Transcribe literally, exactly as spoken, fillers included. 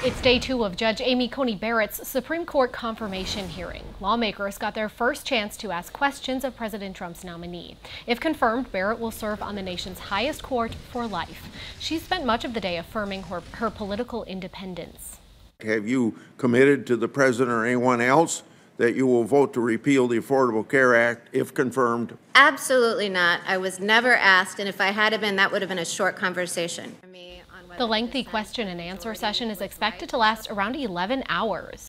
It's day two of Judge Amy Coney Barrett's Supreme Court confirmation hearing. Lawmakers got their first chance to ask questions of President Trump's nominee. If confirmed, Barrett will serve on the nation's highest court for life. She spent much of the day affirming her, her political independence. Have you committed to the president or anyone else that you will vote to repeal the Affordable Care Act if confirmed? Absolutely not. I was never asked, and if I had been, that would have been a short conversation. The lengthy question and answer session is expected to last around eleven hours.